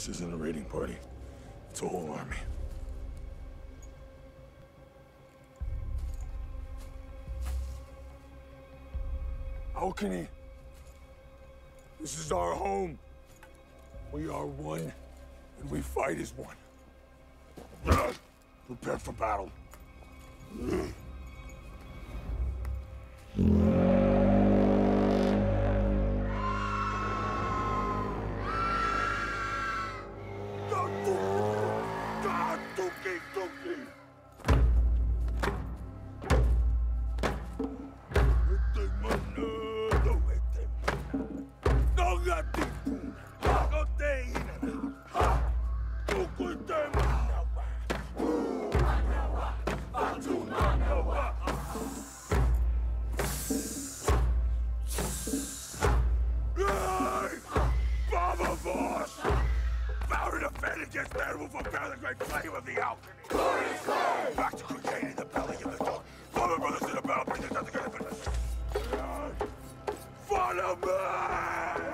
This isn't a raiding party. It's a whole army. Alchemy. This is our home. We are one, and we fight as one. Prepare for battle. Back to cocaine in the belly of the dog. Follow brothers in the battle, bring the death together. Follow me!